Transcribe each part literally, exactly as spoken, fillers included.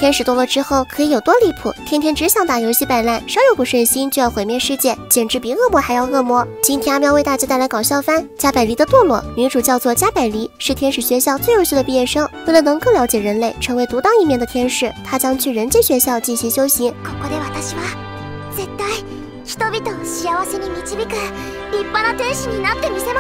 天使堕落之后可以有多离谱？天天只想打游戏摆烂，稍有不顺心就要毁灭世界，简直比恶魔还要恶魔。今天阿喵为大家带来搞笑番加百梨的堕落，女主叫做加百梨，是天使学校最优秀的毕业生。为了能更了解人类，成为独当一面的天使，她将去人界学校进行修行。 ここで私は絶対人々を幸せに導く立派な天使になってみせます。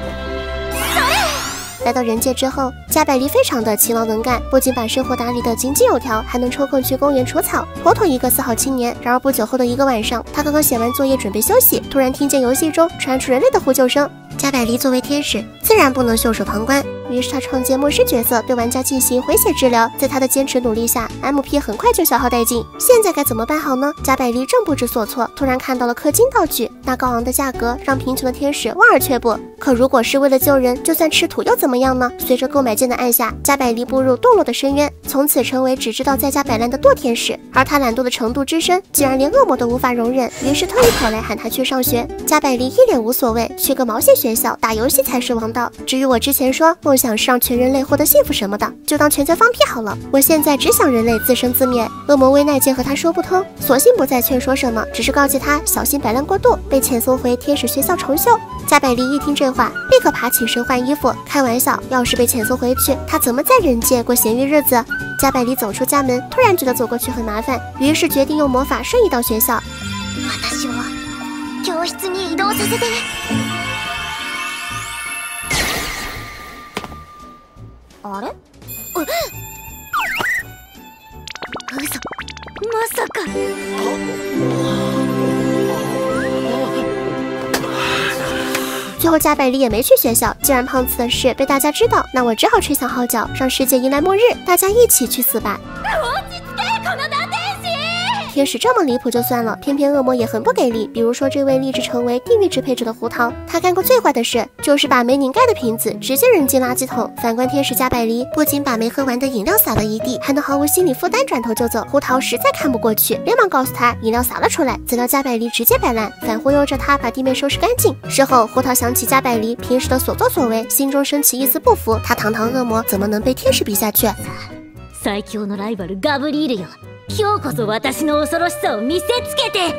来到人界之后，加百梨非常的勤劳能干，不仅把生活打理得井井有条，还能抽空去公园除草，妥妥一个四好青年。然而不久后的一个晚上，他刚刚写完作业准备休息，突然听见游戏中传出人类的呼救声。加百梨作为天使，自然不能袖手旁观，于是他创建末世角色，对玩家进行回血治疗。在他的坚持努力下 ，M P 很快就消耗殆尽。现在该怎么办好呢？加百梨正不知所措，突然看到了氪金道具，那高昂的价格让贫穷的天使望而却步。可如果是为了救人，就算吃土又怎么样呢？随着购买键的按下，加百梨步入堕落的深渊，从此成为只知道在家摆烂的堕天使。而他懒惰的程度之深，竟然连恶魔都无法容忍，于是特意跑来喊他去上学。加百梨一脸无所谓，去个毛线学校，打游戏才是王道。至于我之前说梦想是让全人类获得幸福什么的，就当全在放屁好了。我现在只想人类自生自灭。恶魔威奈见和他说不通，索性不再劝说什么，只是告诫他小心摆烂过度，被遣送回天使学校重修。加百梨一听这话，立刻爬起身换衣服。开玩笑，要是被遣送回去，他怎么在人界过闲鱼日子？加百梨走出家门，突然觉得走过去很麻烦，于是决定用魔法瞬移到学校。 私を教室に移動させて。あれ？う嘘、まさか。 最后加百梨也没去学校，既然碰瓷的事被大家知道，那我只好吹响号角，让世界迎来末日，大家一起去死吧！天使这么离谱就算了，偏偏恶魔也很不给力。比如说这位立志成为地狱支配者的胡桃，他干过最坏的事，就是把没拧盖的瓶子直接扔进垃圾桶。反观天使加百梨，不仅把没喝完的饮料洒了一地，还能毫无心理负担转头就走。胡桃实在看不过去，连忙告诉他饮料洒了出来，怎料加百梨直接摆烂，反忽悠着他把地面收拾干净。事后胡桃想起加百梨平时的所作所为，心中升起一丝不服，他堂堂恶魔怎么能被天使比下去？ 最強のライバルガブリールよ。今日こそ私の恐ろしさを見せつけて。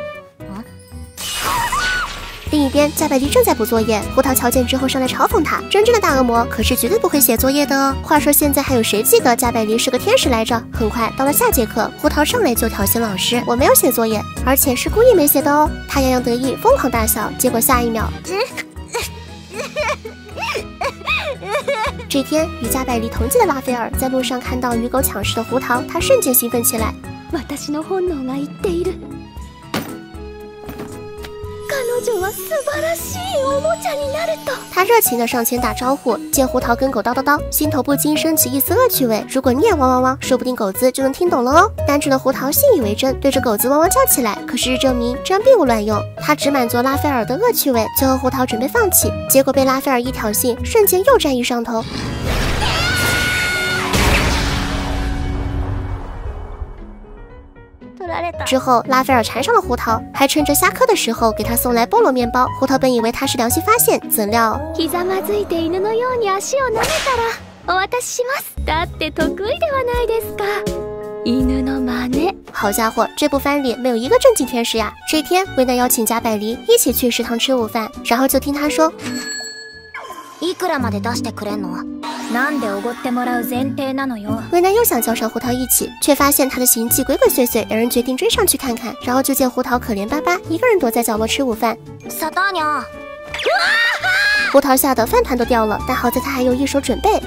另一边，加百梨正在补作业，胡桃瞧见之后上来嘲讽他：“真正的大恶魔可是绝对不会写作业的哦。”话说现在还有谁记得加百梨是个天使来着？很快到了下节课，胡桃上来就挑衅老师：“我没有写作业，而且是故意没写的哦。”他洋洋得意，疯狂大笑，结果下一秒。这天，与加百梨同届的拉斐尔在路上看到与狗抢食的胡桃，他瞬间兴奋起来。 私の本能が言っている。彼女は素晴らしいおもちゃになると。 他热情地上前打招呼，见胡桃跟狗叨叨叨，心头不禁升起一丝恶趣味。如果你也汪汪汪，说不定狗子就能听懂了哦。单纯的胡桃信以为真，对着狗子汪汪叫起来。可事实证明，这样并不乱用。他只满足拉斐尔的恶趣味，最后胡桃准备放弃，结果被拉斐尔一挑衅，瞬间又战意上头。之后，拉斐尔缠上了胡桃，还趁着下课的时候给他送来菠萝面包。胡桃本以为他是良心发现，怎料ひざまずいて犬のように足を舐めたらお渡しします。だって得意ではないですか。犬の真似。 好家伙，这部番里没有一个正经天使呀！这天，维奈邀请加百梨一起去食堂吃午饭，然后就听他说：“ いくらまで出してくれんの？なんでおごってもらう前提なのよ。” 维奈又想叫上胡桃一起，却发现他的行迹鬼鬼祟祟，两人决定追上去看看。然后就见胡桃可怜巴巴，一个人躲在角落吃午饭。 サタニャ！ 胡桃吓得饭团都掉了，但好在他还有一手准备。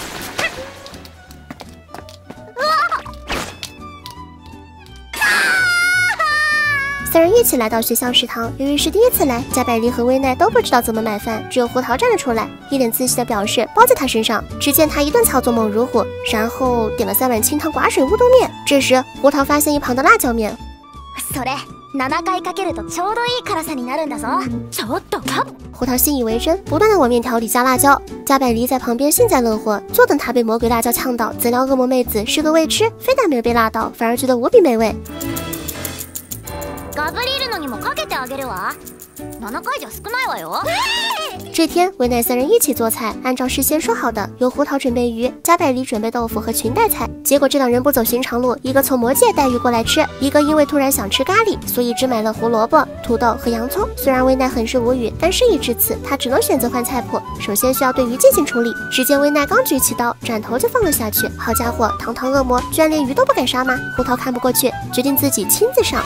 三人一起来到学校食堂，由于是第一次来，加百梨和威奈都不知道怎么买饭，只有胡桃站了出来，一脸自信的表示包在他身上。只见他一顿操作猛如虎，然后点了三碗清汤寡水乌冬面。这时胡桃发现一旁的辣椒面， それ七回かけるとちょうどいい辛さになるんだぞ。 ちょっとか。 胡桃信以为真，不断的往面条里加辣椒。加百梨在旁边幸灾乐祸，就等他被魔鬼辣椒呛到。怎料恶魔妹子是个未吃，非但没有被辣到，反而觉得无比美味。 ガブリールのにもかけてあげるわ。 七回じゃ少ないわよ。 这天，维奈三人一起做菜，按照事先说好的，由胡桃准备鱼，加百里准备豆腐和裙带菜。结果这两人不走寻常路，一个从魔界带鱼过来吃，一个因为突然想吃咖喱，所以只买了胡萝卜、土豆和洋葱。虽然维奈很是无语，但事已至此，他只能选择换菜谱。首先需要对鱼进行处理。只见维奈刚举起刀，斩头就放了下去。好家伙，堂堂恶魔居然连鱼都不敢杀吗？胡桃看不过去，决定自己亲自上。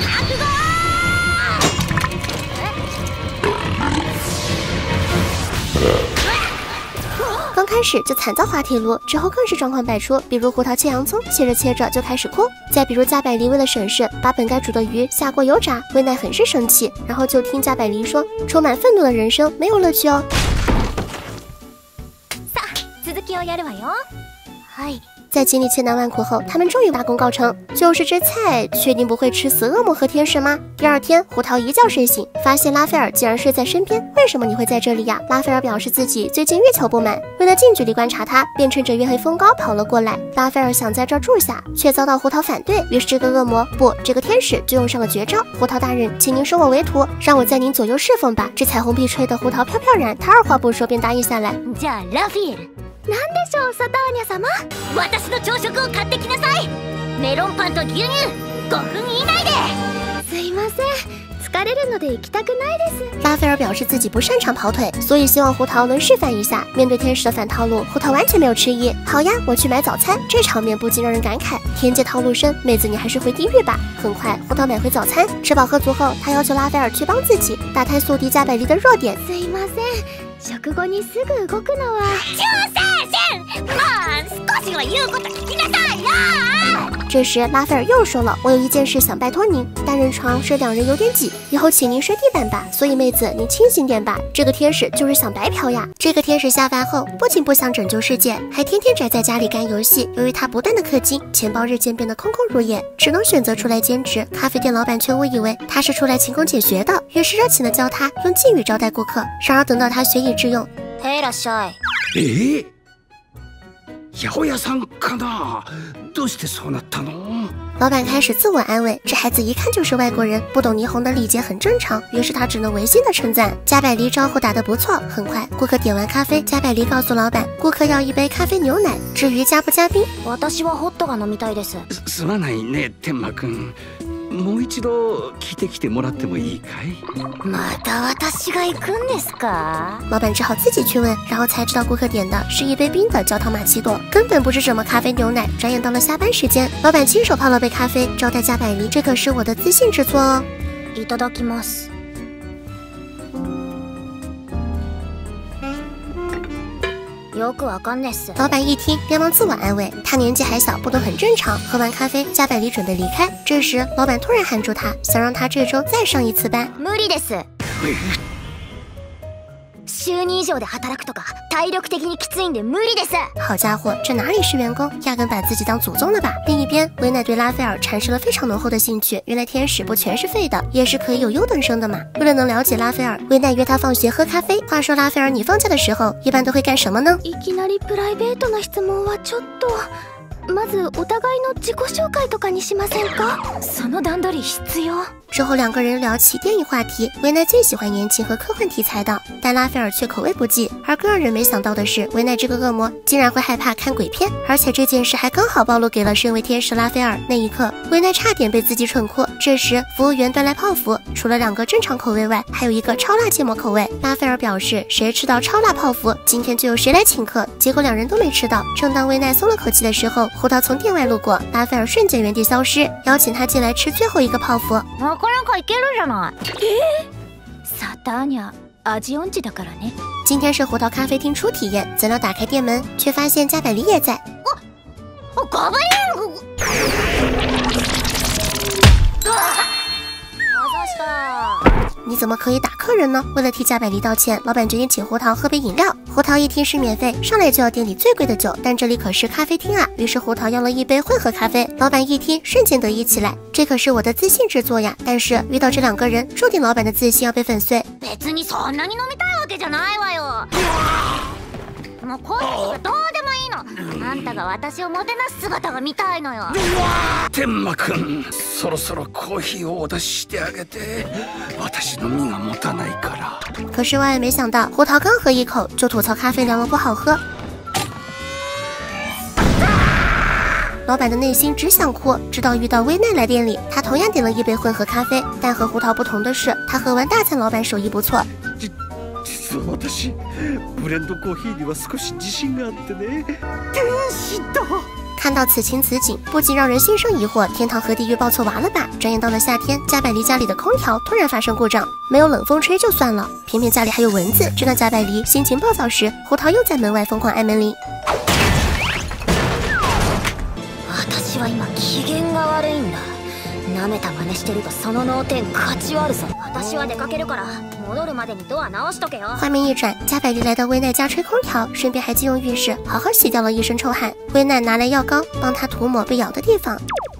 刚开始就惨遭滑铁卢，之后更是状况百出，比如胡桃切洋葱，切着切着就开始哭；再比如加百里为了省事，把本该煮的鱼下锅油炸，维奈很是生气，然后就听加百里说，充满愤怒的人生没有乐趣哦。 さあ、続きをやるわよ。はい。 在经历千难万苦后，他们终于大功告成。就是这菜，确定不会吃死恶魔和天使吗？第二天，胡桃一觉睡醒，发现拉斐尔竟然睡在身边。为什么你会在这里呀？拉斐尔表示自己最近月球不满，为了近距离观察他，便趁着月黑风高跑了过来。拉斐尔想在这儿住下，却遭到胡桃反对，于是这个恶魔不，这个天使就用上了绝招。胡桃大人，请您收我为徒，让我在您左右侍奉吧。这彩虹屁吹得胡桃飘飘然，他二话不说便答应下来。 じゃあラフィエル。 なんでしょう、サターニャ様。 私の朝食を買ってきなさい。メロンパンと牛乳、ごふん以内で。 すいません、疲れるので行きたくないです。 拉斐尔表示自己不擅长跑腿，所以希望胡桃能示范一下。面对天使的反套路，胡桃完全没有迟疑。好呀，我去买早餐。这场面不禁让人感慨，天界套路深，妹子你还是回地狱吧。很快，胡桃买回早餐，吃饱喝足后，他要求拉斐尔去帮自己，打探宿敌加百里的弱点。 すいません、食後にすぐ動くのは。 中先生、まあ少しは言うこと聞きなさいよ。 这时拉斐尔又说了，我有一件事想拜托您，单人床睡两人有点挤，以后请您睡地板吧。所以妹子您清醒点吧，这个天使就是想白嫖呀。这个天使下凡后不仅不想拯救世界，还天天宅在家里干游戏。由于他不断的氪金，钱包日渐变得空空如也，只能选择出来兼职。咖啡店老板却误以为他是出来勤工俭学的，于是热情的教他用敬语招待顾客。然而等到他学以致用， へいらっしゃい。 え？八百屋さんかな？どうしてそうなったの？ 老板开始自我安慰，这孩子一看就是外国人，不懂霓虹的礼节很正常。于是他只能违心的称赞。加百里招呼打得不错。很快，顾客点完咖啡，加百里告诉老板，顾客要一杯咖啡牛奶，至于加不加冰， 私はホットが飲みたいです。 すまないね、天馬くん。もう一度聞いてきてもらってもいいかい？ また私が行くんですか？ 老板只好自己去问，然后才知道顾客点的是一杯冰的焦糖玛奇朵，根本不是什么咖啡牛奶。转眼到了下班时间，老板亲手泡了杯咖啡招待加百里，这可是我的自信之作哦。 いただきます。よくわかんないっす。 老板一听，连忙自我安慰，他年纪还小，不懂很正常。喝完咖啡，加百里准备离开，这时老板突然喊住他，想让他这周再上一次班。 無理です。週に以上で働くとか体力的にきついんで無理です。 好家伙，这哪里是员工，压根把自己当祖宗了吧？另一边，维奈对拉斐尔产生了非常浓厚的兴趣。原来天使不全是废的，也是可以有优等生的嘛。为了能了解拉斐尔，维奈约他放学喝咖啡。话说拉斐尔，你放假的时候一般都会干什么呢？ いきなりプライベートな質問はちょっと。まずお互いの自己紹介とかにしませんか？ その段取り必要。 之后两个人聊起电影话题，维奈最喜欢言情和科幻题材的，但拉斐尔却口味不济。而更让人没想到的是，维奈这个恶魔竟然会害怕看鬼片，而且这件事还刚好暴露给了身为天使拉斐尔。那一刻，维奈差点被自己蠢哭。这时，服务员端来泡芙，除了两个正常口味外，还有一个超辣芥末口味。拉斐尔表示，谁吃到超辣泡芙，今天就由谁来请客。结果两人都没吃到。正当维奈松了口气的时候，胡桃从店外路过，拉斐尔瞬间原地消失，邀请他进来吃最后一个泡芙。 なかなかいけるじゃない。え？サターニャ味音痴だからね。 今天是胡桃咖啡厅初体验，怎料打开店门，却发现加百里也在。 お、ガブリン。 你怎么可以打客人呢？为了替加百里道歉，老板决定请胡桃喝杯饮料。胡桃一听是免费，上来就要店里最贵的酒，但这里可是咖啡厅啊！于是胡桃要了一杯混合咖啡。老板一听，瞬间得意起来，这可是我的自信之作呀！但是遇到这两个人，注定老板的自信要被粉碎。 別にそんなに飲みたいわけじゃないわよ。ももうこっちがどうでもいいの。あんたが私をもてなす姿が見たいのよ。 天馬くん、そろそろコーヒーをお出ししてあげて。私の身が持たないから。 可是万万没想到，胡桃刚喝一口就吐槽咖啡凉了不好喝。老板的内心只想哭，直到遇到薇奈来店里，他同样点了一杯混合咖啡，但和胡桃不同的是，他喝完大赞老板手艺不错。 実は私、ブレンドコーヒーには少し自信があってね。天使だ。 看到此情此景，不禁让人心生疑惑：天堂和地狱报错娃了吧？转眼到了夏天，加百利家里的空调突然发生故障，没有冷风吹就算了，偏偏家里还有蚊子。正当加百利心情暴躁时，胡桃又在门外疯狂按门铃。 私は今機嫌が悪いんだ。舐めた真似してるとその脳天勝ち割るぞ。私は出かけるから戻るまでにドア直しとけよ。 画面一转，加百利来到薇奈家吹空调，顺便还借用浴室好好洗掉了一身臭汗。薇奈拿来药膏帮他涂抹被咬的地方。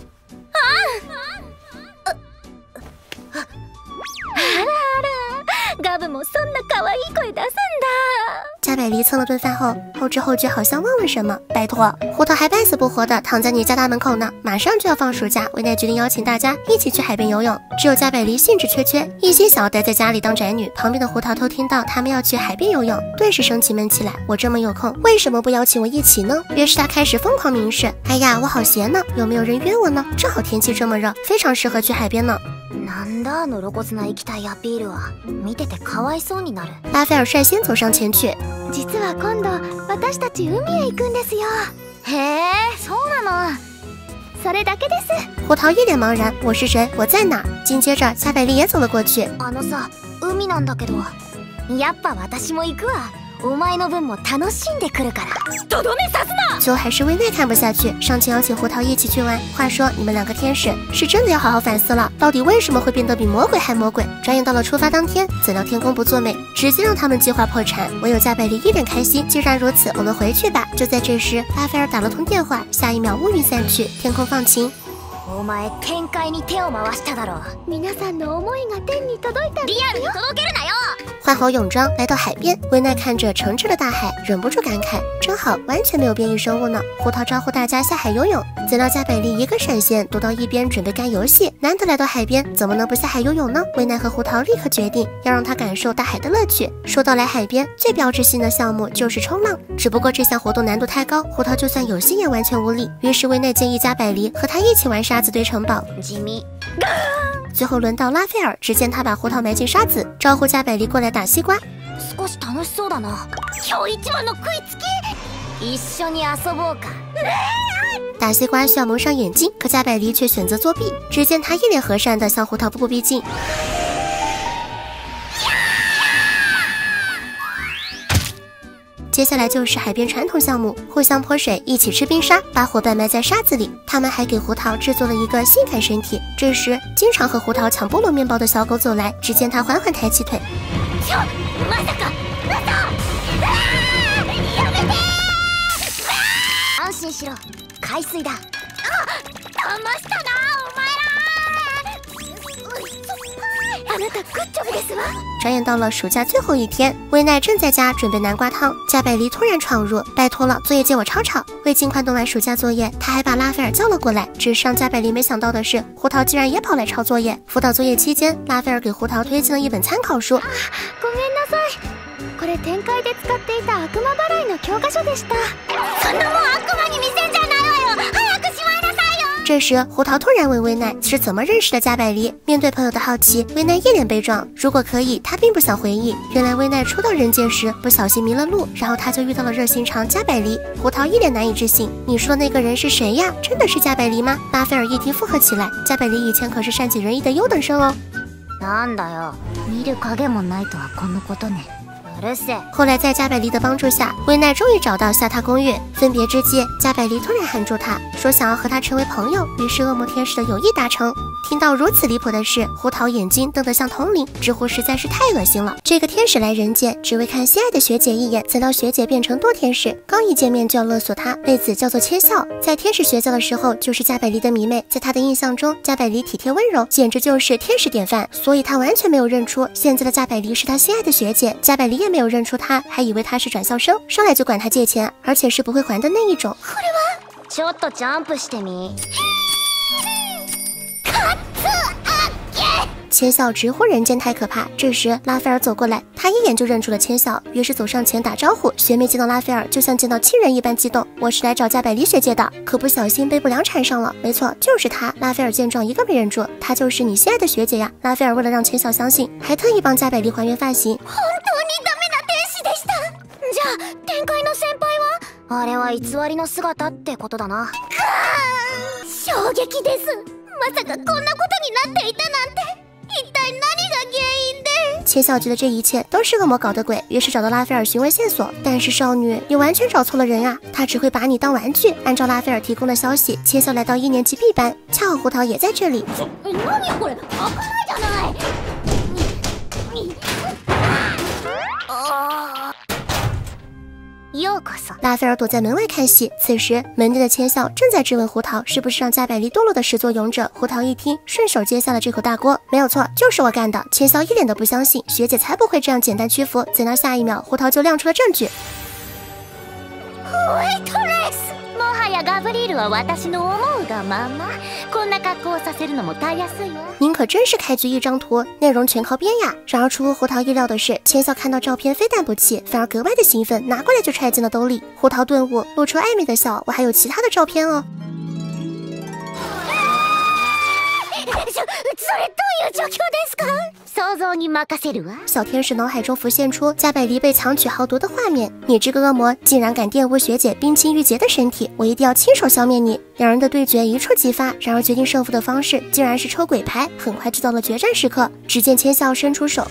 ガブもそんな可愛い声出すんだ。 加百利蹭了顿饭后，后知后觉好像忘了什么。拜托，胡桃还半死不活的躺在你家大门口呢，马上就要放暑假，薇奈决定邀请大家一起去海边游泳。只有加百利兴致缺缺，一心想要待在家里当宅女。旁边的胡桃偷听到他们要去海边游泳，顿时生气闷起来。我这么有空，为什么不邀请我一起呢？于是他开始疯狂明示：哎呀，我好闲呢，有没有人约我呢？正好天气这么热，非常适合去海边呢。 なんだあの露骨な行きたいアピールは。見ててかわいそうになる。 拉斐尔率先走上前去。 実は今度私たち海へ行くんですよ。 へえ、そうなの。 それだけです。 胡桃一脸茫然，我是谁？我在哪？紧接着加百利也走了过去。 あのさ、海なんだけど、やっぱ私も行くわ。お前の分も楽しんでくるから。とどめさすな！ 最后还是薇奈看不下去，上前邀请胡桃一起去玩。话说你们两个天使是真的要好好反思了，到底为什么会变得比魔鬼还魔鬼？转眼到了出发当天，怎料天公不作美，直接让他们计划破产。唯有加百利一脸开心，既然如此，我们回去吧。就在这时，拉斐尔打了通电话，下一秒乌云散去，天空放晴。 お前天界に手を回しただろう。 皆さんの思いが天に届いたんですよ。 リアルに届けるなよ。 换好泳装，来到海边，薇奈看着澄澈的大海，忍不住感慨：真好，完全没有变异生物呢。胡桃招呼大家下海游泳，怎料加百利一个闪现躲到一边准备干游戏。难得来到海边，怎么能不下海游泳呢？薇奈和胡桃立刻决定要让他感受大海的乐趣。说到来海边，最标志性的项目就是冲浪，只不过这项活动难度太高，胡桃就算有心也完全无力。于是薇奈建议加百利和他一起玩沙子堆城堡。 地味。 最后轮到拉斐尔，只见他把胡桃埋进沙子，招呼加百利过来打西瓜。 少し楽しそうだな。今日一番の食いつき。一緒に遊ぼうか。 打西瓜需要蒙上眼睛，可加百利却选择作弊。只见他一脸和善地向胡桃步步逼近。接下来就是海边传统项目，互相泼水，一起吃冰沙，把伙伴埋在沙子里。他们还给胡桃制作了一个性感身体。这时，经常和胡桃抢菠萝面包的小狗走来，只见他缓缓抬起腿。 まさか、嘘！やめて！安心しろ、海水だ。あ、騙したな、お前ら！ あなたグッジョブですわ。 转眼到了暑假最后一天，薇奈正在家准备南瓜汤，加百利突然闯入，拜托了，作业借我抄抄。为尽快弄完暑假作业，他还把拉斐尔叫了过来。只是让加百利没想到的是，胡桃竟然也跑来抄作业。辅导作业期间，拉斐尔给胡桃推荐了一本参考书。 ごめんなさい。これ天界で使っていた悪魔払いの教科書でした。 そんなもん悪魔に見せんじゃないわよ。早くしまいなさいよ。 这时，胡桃突然问薇奈是怎么认识的加百利。面对朋友的好奇，薇奈一脸悲壮。如果可以，他并不想回忆。原来薇奈初到人界时不小心迷了路，然后他就遇到了热心肠加百利。胡桃一脸难以置信：“你说的那个人是谁呀？真的是加百利吗？”拉斐尔一听附和起来：“加百利以前可是善解人意的优等生哦。” なんだよ。見る影もないとはこのことね。 后来在加百利的帮助下，薇奈终于找到下榻公寓。分别之际，加百利突然喊住他，说想要和他成为朋友，于是恶魔天使的友谊达成。听到如此离谱的事，胡桃眼睛瞪得像铜铃，直呼实在是太恶心了。这个天使来人界只为看心爱的学姐一眼，怎料学姐变成堕天使，刚一见面就要勒索他，为此叫做千笑。在天使学校的时候就是加百利的迷妹，在他的印象中，加百利体贴温柔，简直就是天使典范，所以他完全没有认出现在的加百利是他心爱的学姐。加百利也没有认出他，还以为他是转校生，上来就管他借钱，而且是不会还的那一种。 ちょっとジャンプしてみ。 千笑直呼人间太可怕。这时拉斐尔走过来，他一眼就认出了千笑，于是走上前打招呼。学妹见到拉斐尔就像见到亲人一般激动，我是来找加百梨学姐的，可不小心被不良缠上了。没错，就是他。拉斐尔见状一个没忍住，她就是你心爱的学姐呀。拉斐尔为了让千笑相信，还特意帮加百梨还原发型。 本当にダメな天使でした。じゃあ天界の先輩は？あれは偽りの姿ってことだな。衝撃です。まさかこんなことになっていたなんて。一体何が原因的？ 千笑觉得这一切都是恶魔搞的鬼，于是找到拉斐尔询问线索。但是少女，你完全找错了人啊！他只会把你当玩具。按照拉斐尔提供的消息，千笑来到一年级 B 班，恰好胡桃也在这里。 何これ？開かないじゃない。ようこそ。 拉斐尔躲在门外看戏，此时门内的千笑正在质问胡桃是不是让加百梨堕落的始作俑者。胡桃一听，顺手接下了这口大锅。没有错，就是我干的。千笑一脸的不相信，学姐才不会这样简单屈服。怎料下一秒，胡桃就亮出了证据。 もはやガブリールは私の思うがまま。こんな格好をさせるのもたやすいわ。 您可真是开局一张图，内容全靠编呀！然而出乎胡桃意料的是，千笑看到照片非但不气，反而格外的兴奋，拿过来就揣进了兜里。胡桃顿悟，露出暧昧的笑，我还有其他的照片哦。 それどういう状況ですか？想像に任せるわ。 小天使脑海中浮现出加百梨被强取豪夺的画面。你这个恶魔竟然敢玷污学姐冰清玉洁的身体，我一定要亲手消灭你！两人的对决一触即发，然而决定胜负的方式竟然是抽鬼牌。很快就到了决战时刻，只见千笑伸出手。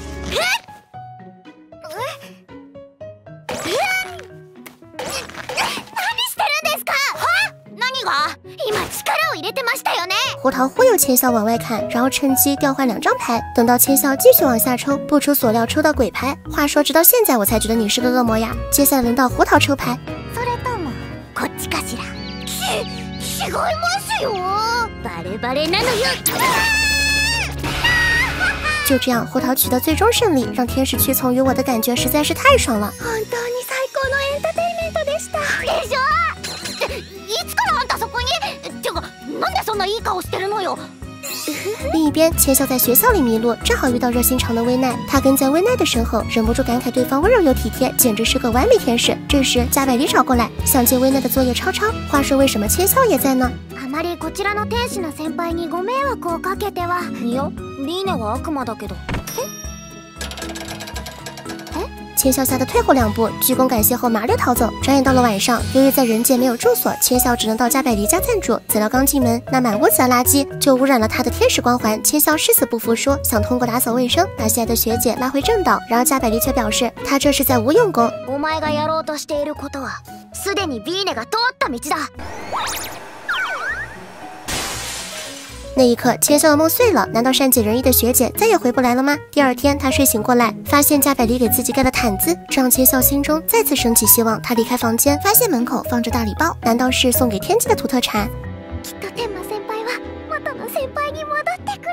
胡桃忽悠千笑往外看，然后趁机调换两张牌。等到千笑继续往下抽，不出所料抽到鬼牌。话说直到现在我才觉得你是个恶魔呀。接下来轮到胡桃抽牌。 それともこっちかしら？違いますよ。バレバレなのよ。 就这样，胡桃取得最终胜利，让天使屈从于我的感觉实在是太爽了。 本当に最高のエンターテインメントでした。でしょ？いつからあんたそこに？てかなんでそんないい顔してるのよ。 另一边，千笑在学校里迷路，正好遇到热心肠的薇奈。他跟在薇奈的身后，忍不住感慨对方温柔又体贴，简直是个完美天使。这时，加百梨找过来，想借薇奈的作业抄抄。话说，为什么千笑也在呢？ あまりこちらの天使の先輩にご迷惑をかけては。いや、リーネは悪魔だけど。 千笑吓得退后两步，鞠躬感谢后麻溜逃走。转眼到了晚上，由于在人界没有住所，千笑只能到加百梨家暂住。怎料刚进门，那满屋子的垃圾就污染了他的天使光环。千笑誓死不服输，想通过打扫卫生把心爱的学姐拉回正道。然而加百梨却表示，他这是在无用功。 お前がやろうとしていることは、すでにビーネが通った道だ。 那一刻，千笑的梦碎了。难道善解人意的学姐再也回不来了吗？第二天，他睡醒过来，发现加百梨给自己盖了毯子，这让千笑心中再次升起希望。他离开房间，发现门口放着大礼包，难道是送给天际的土特产？ きっと天馬先輩は元の先輩に戻ってくれ。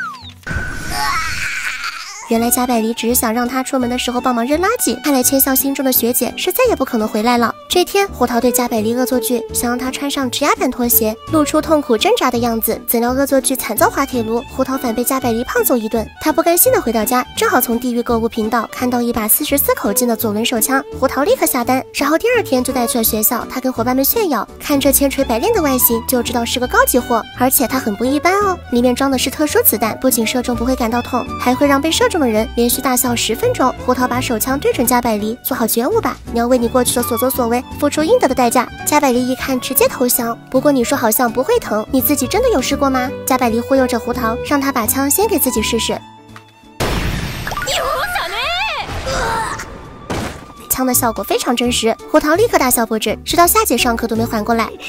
原来加百梨只是想让他出门的时候帮忙扔垃圾，看来千笑心中的学姐是再也不可能回来了。这天，胡桃对加百梨恶作剧，想让她穿上指压板拖鞋，露出痛苦挣扎的样子。怎料恶作剧惨遭滑铁卢，胡桃反被加百梨胖揍一顿。他不甘心的回到家，正好从地狱购物频道看到一把四十四口径的左轮手枪，胡桃立刻下单，然后第二天就带去了学校。他跟伙伴们炫耀，看这千锤百炼的外形就知道是个高级货，而且它很不一般哦，里面装的是特殊子弹，不仅射中不会感到痛，还会让被射中的人连续大笑十分钟。胡桃把手枪对准加百梨，做好觉悟吧，你要为你过去的所作所为付出应得的代价。加百梨一看直接投降，不过你说好像不会疼，你自己真的有试过吗？加百梨忽悠着胡桃，让他把枪先给自己试试。枪的效果非常真实，胡桃立刻大笑不止，直到下节上课都没缓过来。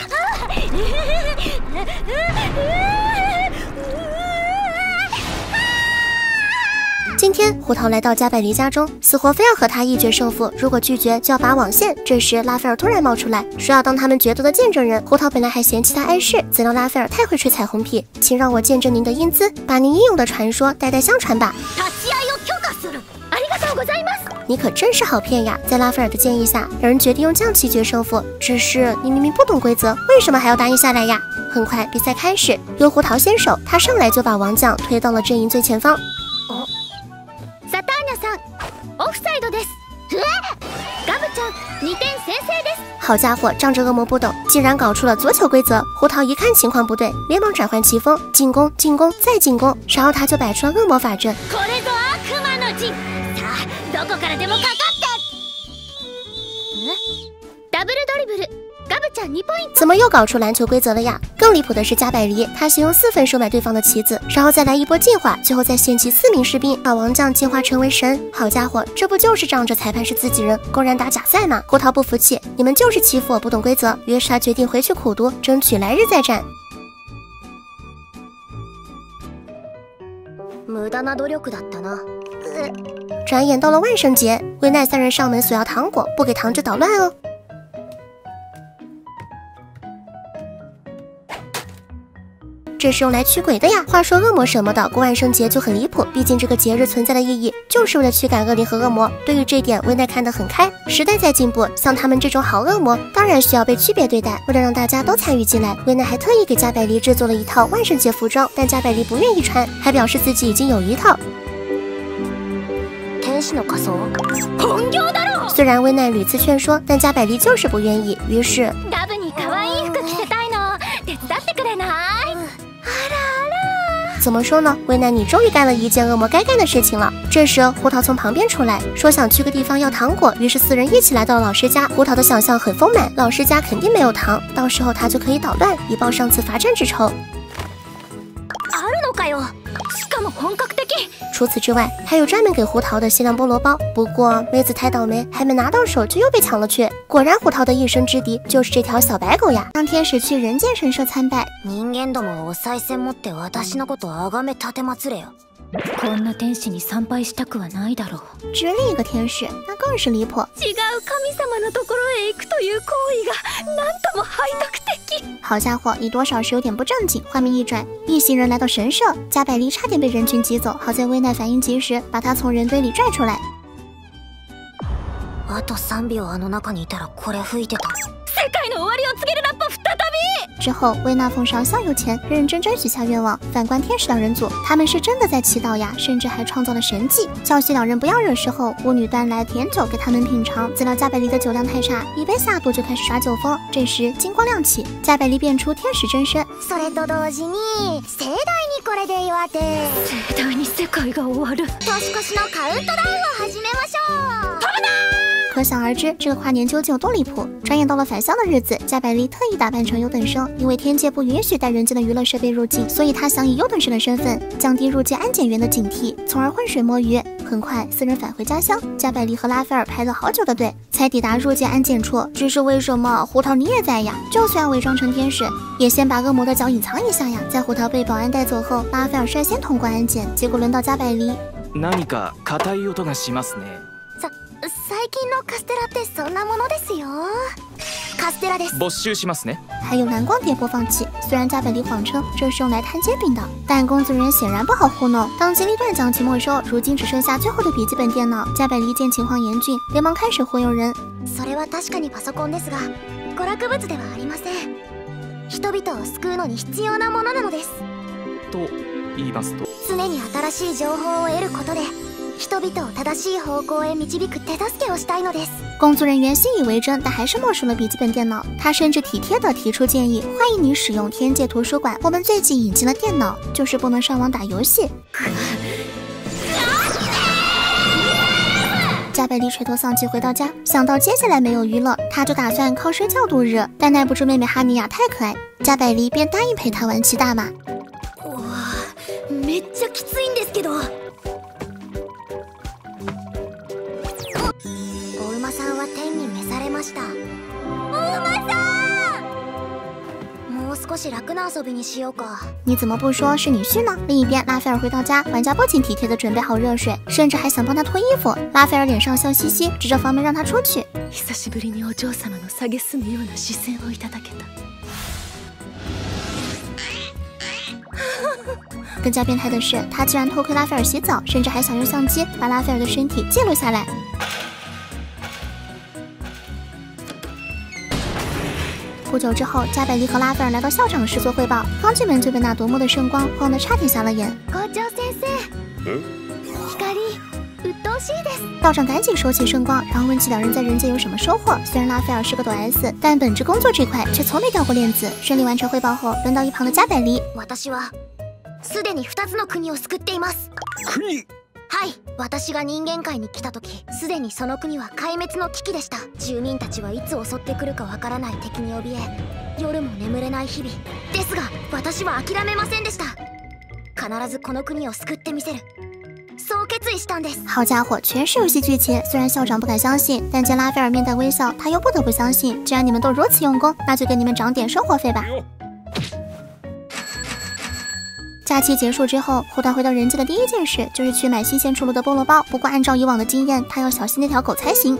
今天胡桃来到加百梨家中，死活非要和他一决胜负，如果拒绝就要拔网线。这时拉斐尔突然冒出来，说要当他们决斗的见证人。胡桃本来还嫌弃他碍事，怎料拉斐尔太会吹彩虹屁，请让我见证您的英姿，把您英勇的传说代代相传吧。 你可真是好骗呀！在拉斐尔的建议下，两人决定用将棋决胜负。只是你明明不懂规则，为什么还要答应下来呀？很快比赛开始，由胡桃先手，他上来就把王将推到了阵营最前方。 哦，サターニャさん、オフサイドです。ガブちゃん、二点先制です。 好家伙，仗着恶魔不懂，竟然搞出了足球规则。胡桃一看情况不对，连忙转换棋风，进攻，进攻，再进攻。然后他就摆出了恶魔法阵。 これぞ悪魔の陣。さあ、どこからでもかかって。ダブルドリブル。ガブちゃん二ポイント。 怎么又搞出篮球规则了呀？更离谱的是加百利，他先用四分收买对方的棋子，然后再来一波进化，最后再献祭四名士兵，把王将进化成为神。好家伙，这不就是仗着裁判是自己人，公然打假赛吗？胡桃不服气，你们就是欺负我不懂规则，于是他决定回去苦读，争取来日再战。 無駄な努力だったな。 转眼到了万圣节，维奈三人上门索要糖果，不给糖就捣乱哦。这是用来驱鬼的呀。话说恶魔什么的，过万圣节就很离谱，毕竟这个节日存在的意义就是为了驱赶恶灵和恶魔。对于这一点，维奈看得很开。时代在进步，像他们这种好恶魔，当然需要被区别对待。为了让大家都参与进来，维奈还特意给加百利制作了一套万圣节服装，但加百利不愿意穿，还表示自己已经有一套。 天使の仮装？ 本業だろ。 虽然维奈屡次劝说，但加百利就是不愿意。于是， ダブに可愛い服着せたいの、手伝ってくれない？ 怎么说呢？维奈，你终于干了一件恶魔该干的事情了。这时，胡桃从旁边出来，说想去个地方要糖果，于是四人一起来到了老师家。胡桃的想象很丰满，老师家肯定没有糖，到时候他就可以捣乱，以报上次罚站之仇。 あるのかよ。しかも本格的。 除此之外，还有专门给胡桃的限量菠萝包。不过妹子太倒霉，还没拿到手就又被抢了去。果然，胡桃的一生之敌就是这条小白狗呀！当天使去人间神社参拜， 人間どもお賽銭持って私のことあがめ立てまつれよ。 こんな天使に参拝したくはないだろう。 至于另一个天使，那更是离谱。 違う神様のところへ行くという行為がなんとも背徳的。 好家伙，你多少是有点不正经。画面一转，一行人来到神社，加百利差点被人群挤走，好在维奈反应及时，把他从人堆里拽出来。 あと三秒あの中にいたらこれ吹いてた。 世界の終わりを告げるラッパ再び。 之后，维纳奉上香油钱，认认真真许下愿望。反观天使两人组，他们是真的在祈祷呀，甚至还创造了神迹。教习两人不要惹事后，巫女端来甜酒给他们品尝。怎料加百利的酒量太差，一杯下肚就开始耍酒疯。这时金光亮起，加百利变出天使真身。 それと同時に盛大にこれで祝って盛大に世界が終わる。 年越しのカウントダウンを始めましょう。 可想而知，这个跨年究竟有多离谱。转眼到了返乡的日子，加百利特意打扮成优等生，因为天界不允许带人间的娱乐设备入境，所以他想以优等生的身份降低入境安检员的警惕，从而浑水摸鱼。很快，四人返回家乡，加百利和拉斐尔排了好久的队，才抵达入境安检处。只是为什么胡桃你也在呀？就算要伪装成天使，也先把恶魔的脚隐藏一下呀。在胡桃被保安带走后，拉斐尔率先通过安检，结果轮到加百利。 何か硬い音がしますね。 最近のカステラってそんなものですよ。カステラです。 没収しますね。 还有蓝光碟播放器，虽然加百利谎称这是用来摊煎饼的，但工作人员显然不好糊弄。当机立断将其没收，如今只剩下最后的笔记本电脑。加百利见情况严峻，连忙开始忽悠人。 それは確かにパソコンですが、娯楽物ではありません。人々を救うのに必要なものなのです。 と言いますと、 常に新しい情報を得ることで。人々を正しい方向へ導く手助けをしたいのです。 工作人员信以为真，但还是没收了笔记本电脑。他甚至体贴地提出建议，欢迎你使用天界图书馆，我们最近引进了电脑，就是不能上网打游戏。加百利垂头丧气回到家，想到接下来没有娱乐，他就打算靠睡觉度日。但耐不住妹妹哈尼亚太可爱，加百利便答应陪她玩骑大马。 哇，めっちゃきついんですけど。お馬さんは天に召されました。お馬さん，もう少し楽な遊びにしようか。 你怎么不说是女婿呢？另一边，拉斐尔回到家，玩家不仅体贴的准备好热水，甚至还想帮他脱衣服。拉斐尔脸上笑嘻嘻，指着房门让他出去。 久しぶりにお嬢様の蔑むような視線をいただけた。 更加变态的是，他竟然偷窥拉斐尔洗澡，甚至还想用相机把拉斐尔的身体记录下来。 不久之后，加百利和拉斐尔来到校长室做汇报，刚进门就被那夺目的圣光晃得差点瞎了眼。 校長先生， 嗯， 光鬱陶しいです。 道长赶紧收起圣光，然后问起两人在人界有什么收获。虽然拉斐尔是个抖 S， 但本职工作这块却从没掉过链子。顺利完成汇报后，轮到一旁的加百利。 私はすでにふたつの国を救っています。 国。 はい、私が人間界に来た時、すでにその国は壊滅の危機でした。住民たちはいつ襲ってくるかわからない敵に怯え、夜も眠れない日々ですが、私は諦めませんでした。必ずこの国を救ってみせる、そう決意したんです。 好家伙，全是游戏剧情。虽然校长不敢相信，但见拉斐尔面带微笑，他又不得不相信。既然你们都如此用功，那就给你们涨点生活费吧。假期结束之后，胡桃回到人界的第一件事就是去买新鲜出炉的菠萝包。不过按照以往的经验，他要小心那条狗才行。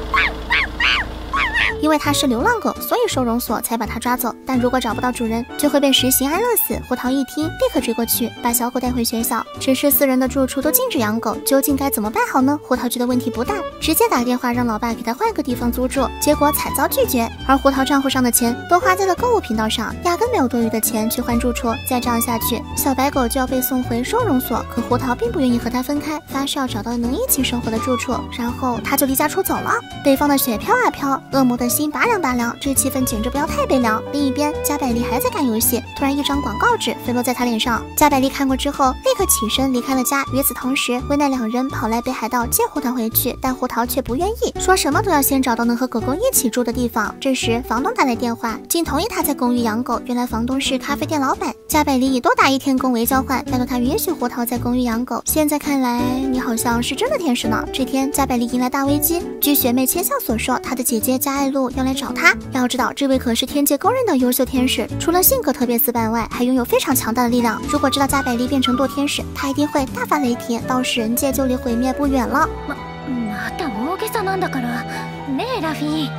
因为它是流浪狗，所以收容所才把它抓走。但如果找不到主人，就会被实行安乐死。胡桃一听，立刻追过去，把小狗带回学校。只是私人的住处都禁止养狗，究竟该怎么办好呢？胡桃觉得问题不大，直接打电话让老爸给他换个地方租住，结果惨遭拒绝。而胡桃账户上的钱都花在了购物频道上，压根没有多余的钱去换住处。再这样下去，小白狗就要被送回收容所。可胡桃并不愿意和他分开，发誓要找到能一起生活的住处，然后他就离家出走了。北方的雪飘啊飘，恶魔的心拔凉拔凉，这气氛简直不要太悲凉。另一边，加百利还在干游戏，突然一张广告纸飞落在他脸上。加百利看过之后，立刻起身离开了家。与此同时，维奈两人跑来北海道接胡桃回去，但胡桃却不愿意，说什么都要先找到能和狗狗一起住的地方。这时，房东打来电话，竟同意他在公寓养狗。原来房东是咖啡店老板。加百利以多打一天工为交换，拜托他允许胡桃在公寓养狗。现在看来，你好像是真的天使呢。这天，加百利迎来大危机。据学妹千笑所说，她的姐姐加爱露要来找她。要知道，这位可是天界公认的优秀天使，除了性格特别死板外，还拥有非常强大的力量。如果知道加百利变成堕天使，他一定会大发雷霆，到时人界就离毁灭不远了。 ま、また大げさなんだから。ねえラフィ。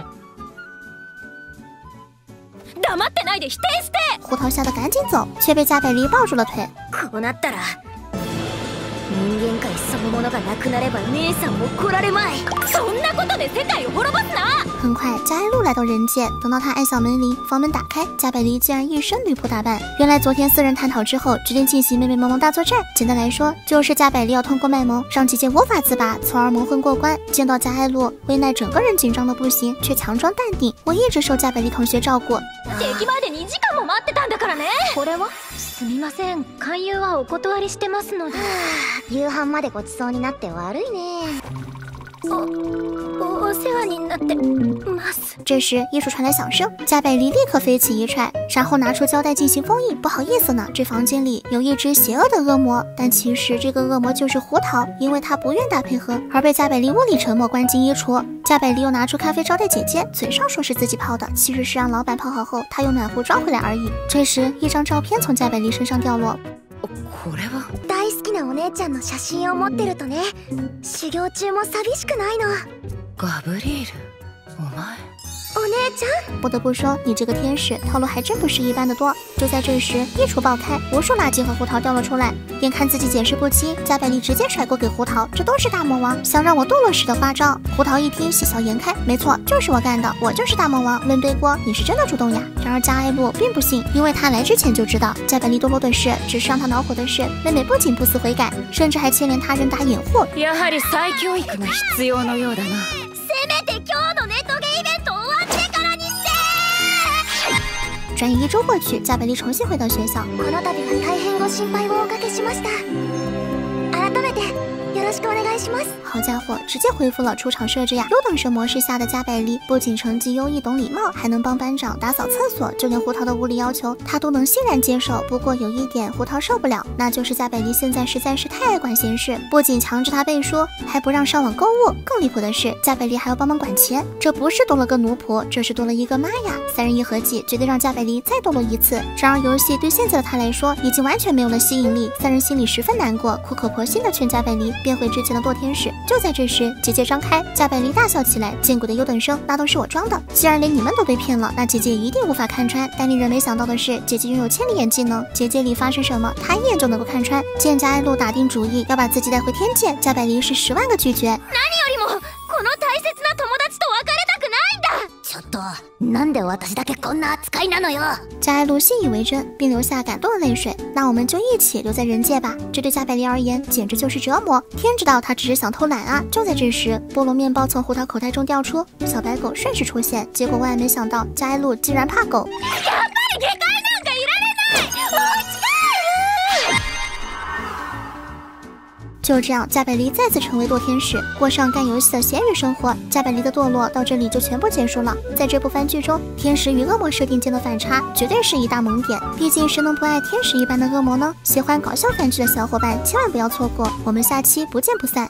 黙ってないで否定して。 胡桃吓得赶緊走，却被加百利抱住了腿。 こうなったら、人間界そのものがなくなれば姉さんも来られまい。 そんなことで世界を滅ぼすな。 很快，加爱露来到人界，等到他按响门铃，房门打开，加百利竟然一身女仆打扮。原来昨天私人探讨之后，决定进行妹妹萌萌大作战。简单来说，就是加百利要通过卖萌让姐姐无法自拔，从而蒙混过关。见到加爱露，维奈整个人紧张的不行，却强装淡定。我一直受加百利同学照顾。 敵までにじかんも待ってたんだからね。 これはすみません、勧誘はお断りしてますので。夕飯までごちそうになって悪いね。 おお世話になってます。 这时，一处传来响声，加百利立刻飞起一踹，然后拿出胶带进行封印。不好意思呢，这房间里有一只邪恶的恶魔，但其实这个恶魔就是胡桃，因为他不愿打配合，而被加百利物理沉默关进衣橱。加百利又拿出咖啡招待姐姐，嘴上说是自己泡的，其实是让老板泡好后，他用暖壶装回来而已。这时，一张照片从加百利身上掉落。 これは大好きなお姉ちゃんの写真を持ってるとね、修行中も寂しくないの。 ガブリエル、お前。 お姉ちゃん， 不得不说，你这个天使套路还真不是一般的多。就在这时，衣橱爆开，无数垃圾和胡桃掉了出来。眼看自己解释不清，加百利直接甩锅给胡桃，这都是大魔王想让我堕落时的花招。胡桃一听，喜笑颜开，没错，就是我干的，我就是大魔王。论背锅，你是真的主动呀。然而加爱露并不信，因为他来之前就知道加百利堕落的事。只是让他恼火的是，妹妹不仅不思悔改，甚至还牵连他人打掩护。 やはり再教育が必要のようだな。 せめて今日のネトゲイベント終わってからにして。 转眼一周过去，加百利重新回到学校。 この度は大変ご心配をおかけしました。改めてよろしくお願いします。 好家伙，直接恢复了出场设置呀！优等生模式下的加百利不仅成绩优异、懂礼貌，还能帮班长打扫厕所，就连胡桃的无理要求他都能欣然接受。不过有一点胡桃受不了，那就是加百利现在实在是太爱管闲事，不仅强制他背书，还不让上网购物。更离谱的是，加百利还要帮忙管钱，这不是多了个奴仆，这是多了一个妈呀！三人一合计，决定让加百利再堕落一次。然而游戏对现在的他来说已经完全没有了吸引力，三人心里十分难过，苦口婆心的劝加百利变回之前的堕天使。就在这时，结界张开，加百利大笑起来，见鬼的优等生，那都是我装的。既然连你们都被骗了，那姐姐一定无法看穿。但令人没想到的是，姐姐拥有千里眼技能，结界里发生什么，她一眼就能够看穿。见加爱露打定主意要把自己带回天界，加百利是十万个拒绝。 何よりもこの大切な友達と別れたくないんだ。ちょっとなんで私だけこんな扱いなのよ。 加艾露信以为真，并流下感动的泪水。那我们就一起留在人界吧。这对加百利而言简直就是折磨。天知道他只是想偷懒啊！就在这时，菠萝面包从胡桃口袋中掉出，小白狗顺势出现。结果万万没想到，加艾露竟然怕狗。就这样，加百利再次成为堕天使，过上干游戏的咸鱼生活。加百利的堕落到这里就全部结束了。在这部番剧中，天使与恶魔设定间的反差绝对是一大萌点。毕竟谁能不爱天使一般的恶魔呢？喜欢搞笑番剧的小伙伴千万不要错过，我们下期不见不散。